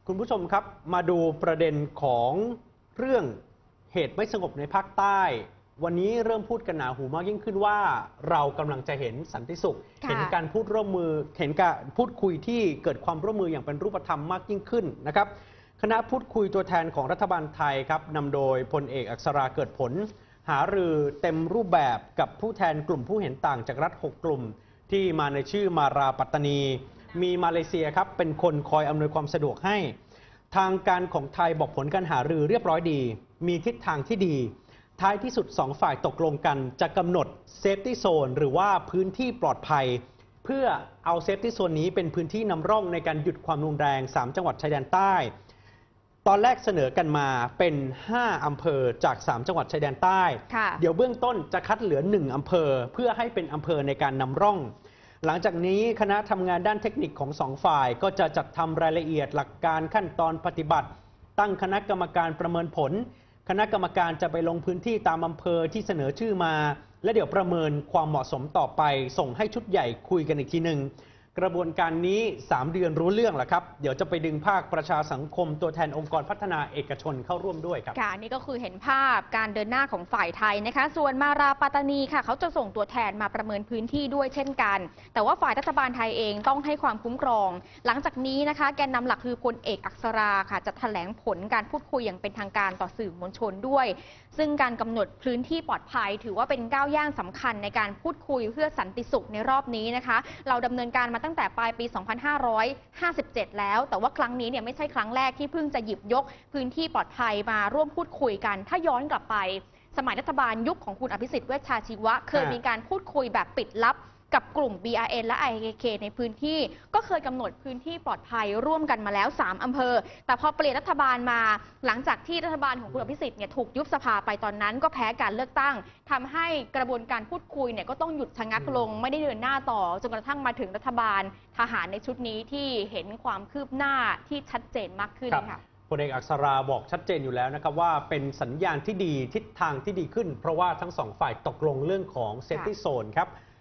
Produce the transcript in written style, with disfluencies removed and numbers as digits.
คุณผู้ชมครับมาดูประเด็นของเรื่องเหตุไม่สงบในภาคใต้วันนี้เริ่มพูดกันหนาหูมากยิ่งขึ้นว่าเรากำลังจะเห็นสันติสุขเห็นการพูดร่วมมือเห็นการพูดคุยที่เกิดความร่วมมืออย่างเป็นรูปธรรมมากยิ่งขึ้นนะครับคณะพูดคุยตัวแทนของรัฐบาลไทยครับนำโดยพลเอกอักษราเกิดผลหารือเต็มรูปแบบกับผู้แทนกลุ่มผู้เห็นต่างจากรัฐ6กลุ่มที่มาในชื่อมาราปัตตานีมีมาเลเซียครับเป็นคนคอยอำนวยความสะดวกให้ทางการของไทยบอกผลการหารือเรียบร้อยดีมีทิศทางที่ดีท้ายที่สุด2ฝ่ายตกลงกันจะกำหนดเซฟตี้โซนหรือว่าพื้นที่ปลอดภัยเพื่อเอาเซฟตี้โซนนี้เป็นพื้นที่นำร่องในการหยุดความรุนแรง3จังหวัดชายแดนใต้ตอนแรกเสนอกันมาเป็น5อำเภอจาก3จังหวัดชายแดนใต้เดี๋ยวเบื้องต้นจะคัดเหลือ1อำเภอเพื่อให้เป็นอำเภอในการนำร่องหลังจากนี้คณะทำงานด้านเทคนิคของ2ฝ่ายก็จะจัดทำรายละเอียดหลักการขั้นตอนปฏิบัติตั้งคณะกรรมการประเมินผลคณะกรรมการจะไปลงพื้นที่ตามอำเภอที่เสนอชื่อมาและเดี๋ยวประเมินความเหมาะสมต่อไปส่งให้ชุดใหญ่คุยกันอีกทีหนึ่งกระบวนการนี้3เดือนรู้เรื่องแหละครับเดี๋ยวจะไปดึงภาคประชาสังคมตัวแทนองค์กรพัฒนาเอกชนเข้าร่วมด้วยครับนี่ก็คือเห็นภาพการเดินหน้าของฝ่ายไทยนะคะส่วนมาราปัตตานีค่ะเขาจะส่งตัวแทนมาประเมินพื้นที่ด้วยเช่นกันแต่ว่าฝ่ายรัฐบาลไทยเองต้องให้ความคุ้มครองหลังจากนี้นะคะแกนนำหลักคือพลเอกอักษราค่ะจะแถลงผลการพูดคุยอย่างเป็นทางการต่อสื่อมวลชนด้วยซึ่งการกำหนดพื้นที่ปลอดภัยถือว่าเป็นก้าวย่างสำคัญในการพูดคุยเพื่อสันติสุขในรอบนี้นะคะเราดำเนินการมาตั้งแต่ปลายปี2557 แล้วแต่ว่าครั้งนี้เนี่ยไม่ใช่ครั้งแรกที่เพิ่งจะหยิบยกพื้นที่ปลอดภัยมาร่วมพูดคุยกันถ้าย้อนกลับไปสมัยรัฐบาลยุคของคุณอภิสิทธิ์เวชชาชีวะเคยมีการพูดคุยแบบปิดลับกับกลุ่ม BRN และ IKK ในพื้นที่ก็เคยกำหนดพื้นที่ปลอดภัยร่วมกันมาแล้ว3อำเภอแต่พอเปลี่ยนรัฐบาลมาหลังจากที่รัฐบาลของคุณอภิสิทธิ์เนี่ยถูกยุบสภาไปตอนนั้นก็แพ้การเลือกตั้งทำให้กระบวนการพูดคุยเนี่ยก็ต้องหยุดชะงักลงไม่ได้เดินหน้าต่อจนกระทั่งมาถึงรัฐบาลทหารในชุดนี้ที่เห็นความคืบหน้าที่ชัดเจนมากขึ้นค่ะพลเอกอักษราบอกชัดเจนอยู่แล้วนะครับว่าเป็นสัญญาณที่ดีทิศทางที่ดีขึ้นเพราะว่าทั้ง2ฝ่ายตกลงเรื่องของเซฟตี้โซนครับ